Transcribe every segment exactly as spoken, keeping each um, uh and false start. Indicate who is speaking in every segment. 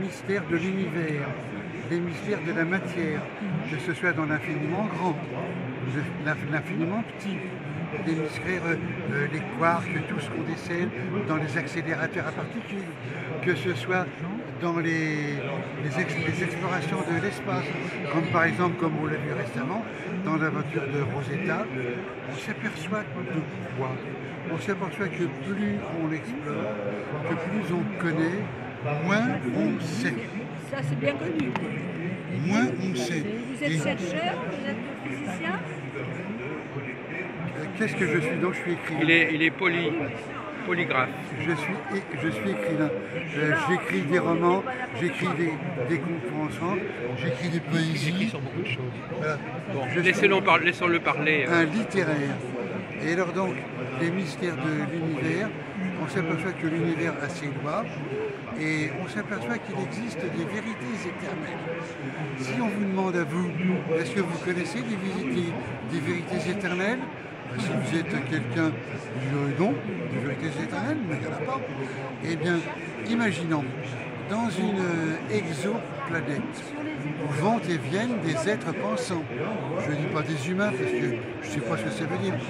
Speaker 1: mystères de l'univers, les mystères de la matière, que ce soit dans l'infiniment grand, l'infiniment petit, les mystères, euh, les quarks, tout ce qu'on décèle dans les accélérateurs à particules, que ce soit dans les, les, ex, les explorations de l'espace, comme par exemple, comme on l'a vu récemment, dans l'aventure de Rosetta, on s'aperçoit de quoi? On s'aperçoit que plus on explore, que plus on connaît, moins on sait.
Speaker 2: Ça, c'est bien connu.
Speaker 1: Moins on sait.
Speaker 2: Vous êtes
Speaker 1: Et
Speaker 2: chercheur, vous êtes physicien?
Speaker 1: Qu'est-ce que je suis? Donc je suis écrivain.
Speaker 3: Il est, il est poly, polygraphe.
Speaker 1: Je suis, je suis écrivain. Euh, j'écris des romans, j'écris des, des contes pour enfants, j'écris des poésies.
Speaker 3: Sur beaucoup de choses.
Speaker 1: Voilà.
Speaker 3: Bon,
Speaker 1: Je
Speaker 3: laissez-le parler, laissons-le parler.
Speaker 1: Un littéraire. Et alors donc, les mystères de l'univers, on s'aperçoit que l'univers a ses lois et on s'aperçoit qu'il existe des vérités éternelles. Si on vous demande à vous, est-ce que vous connaissez des, vérités, des vérités éternelles? Si vous êtes quelqu'un qui dit non, des vérités éternelles, mais il n'y en a pas. Eh bien, imaginons, dans une exoplanète, où vont et viennent des êtres pensants. Je ne dis pas des humains, parce que je ne sais pas ce que ça veut dire.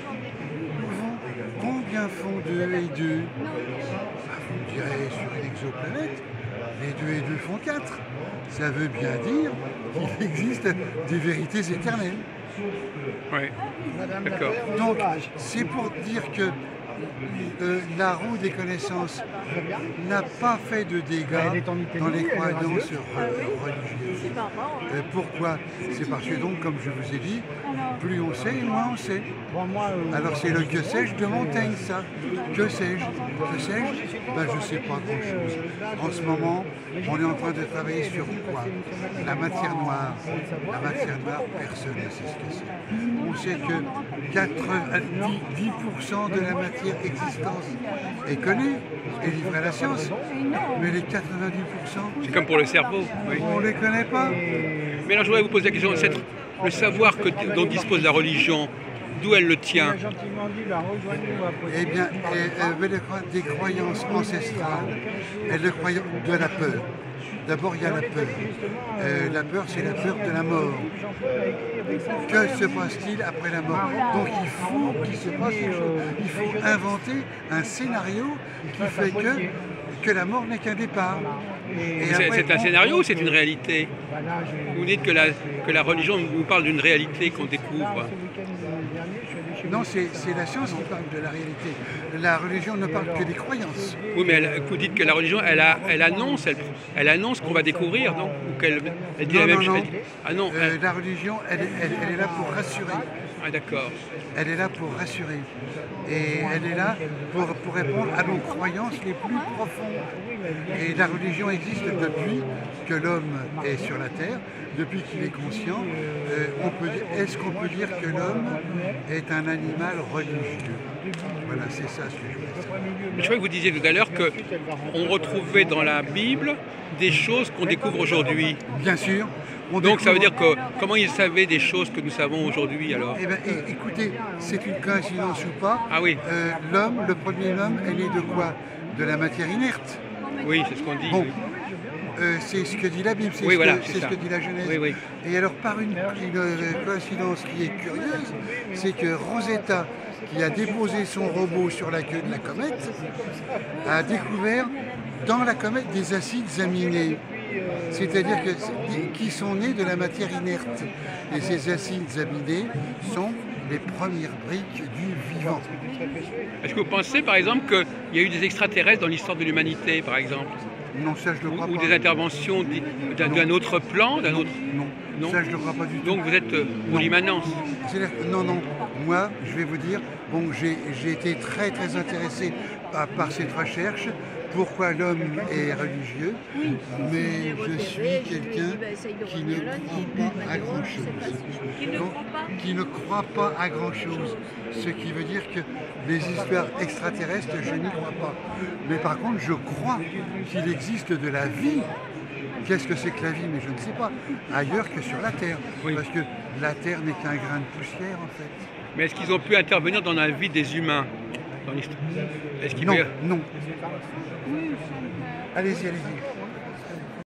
Speaker 1: Combien font deux et deux? Bah, vous me direz, sur une exoplanète, les deux et deux font quatre. Ça veut bien dire qu'il existe des vérités éternelles.
Speaker 3: Oui, d'accord.
Speaker 1: Donc, c'est pour dire que euh, la roue des connaissances n'a pas fait de dégâts dans les croyances religieuses. Euh, pourquoi? C'est parce que donc, comme je vous ai dit, plus on sait, moins on sait. Alors c'est le que sais-je de Montaigne, ça. Que sais-je? Que sais-je? Ben, je ne sais pas grand-chose. En ce moment, on est en train de travailler sur quoi? La matière noire. La matière noire, personne ne sait ce que c'est. On sait que quatre-vingt-dix pour cent de la matière existante est connue et livrée à la science. Mais les quatre-vingt-dix pour cent,
Speaker 3: C'est comme pour le cerveau. Oui.
Speaker 1: on ne les connaît pas.
Speaker 3: Mais alors je voudrais vous poser la question, cette, le savoir que, dont dispose la religion, d'où elle le tient?
Speaker 1: Eh bien, elle veut des croyances ancestrales, elle le croyant de la peur. D'abord, il y a la peur. Euh, la peur, c'est la peur de la mort. Que se passe-t-il après la mort? Donc, il faut qu'il se passe quelque chose. Il faut inventer un scénario qui fait que, que la mort n'est qu'un départ.
Speaker 3: C'est un scénario ou c'est une réalité? Vous dites que la, que la religion nous parle d'une réalité qu'on découvre.
Speaker 1: Non, c'est la science qui parle de la réalité. La religion ne parle que des croyances.
Speaker 3: Oui, mais elle, vous dites que la religion, elle, a, elle annonce, elle, elle annonce qu'on va découvrir, non? Ou qu'elle elle dit
Speaker 1: non,
Speaker 3: la même
Speaker 1: non,
Speaker 3: chose.
Speaker 1: non.
Speaker 3: Ah non.
Speaker 1: Euh,
Speaker 3: Elle...
Speaker 1: La religion, elle, elle, elle est là pour rassurer.
Speaker 3: Ah d'accord.
Speaker 1: Elle est là pour rassurer. Et elle est là pour, pour répondre à nos croyances les plus profondes. Et la religion existe depuis que l'homme est sur la Terre, depuis qu'il est conscient. Euh, Est-ce qu'on peut dire que l'homme est un animal religieux? Voilà, c'est ça ce que je voulais dire.
Speaker 3: Je crois que vous disiez tout à l'heure qu'on retrouvait dans la Bible des choses qu'on découvre aujourd'hui.
Speaker 1: Bien sûr. On
Speaker 3: Donc
Speaker 1: découvre...
Speaker 3: ça veut dire que comment ils savaient des choses que nous savons aujourd'hui alors?
Speaker 1: Eh bien, écoutez, c'est une coïncidence ou pas.
Speaker 3: Ah oui.
Speaker 1: Euh, l'homme, le premier homme, elle est de quoi? De la matière inerte.
Speaker 3: Oui, c'est ce qu'on dit.
Speaker 1: Bon. Euh, c'est ce que dit la Bible, c'est
Speaker 3: oui,
Speaker 1: ce,
Speaker 3: voilà,
Speaker 1: ce que dit la Genèse.
Speaker 3: Oui, oui.
Speaker 1: Et alors, par une, une coïncidence qui est curieuse, c'est que Rosetta, qui a déposé son robot sur la queue de la comète, a découvert dans la comète des acides aminés. C'est-à-dire que, qui sont nés de la matière inerte. Et ces acides aminés sont les premières briques du vivant.
Speaker 3: Est-ce que vous pensez par exemple qu'il y a eu des extraterrestres dans l'histoire de l'humanité, par exemple?
Speaker 1: Non, ça je ne le crois
Speaker 3: ou,
Speaker 1: pas.
Speaker 3: Ou des interventions d'un autre plan, d'un autre...
Speaker 1: Non,
Speaker 3: non,
Speaker 1: ça je ne le crois pas du tout.
Speaker 3: Donc vous êtes pour l'immanence?
Speaker 1: Non, non. Moi, je vais vous dire, bon, j'ai été très très intéressé par, par cette recherche. Pourquoi l'homme est religieux, mais je suis quelqu'un qui ne croit pas à grand-chose. Donc, qui ne croit pas à grand-chose. Ce qui veut dire que les histoires extraterrestres, je n'y crois pas. Mais par contre, je crois qu'il existe de la vie. Qu'est-ce que c'est que la vie? Mais je ne sais pas. Ailleurs que sur la Terre. Oui. Parce que la Terre n'est qu'un grain de poussière, en fait.
Speaker 3: Mais est-ce qu'ils ont pu intervenir dans la vie des humains dans l'histoire?
Speaker 1: Non, peut... non. Allez-y, allez-y.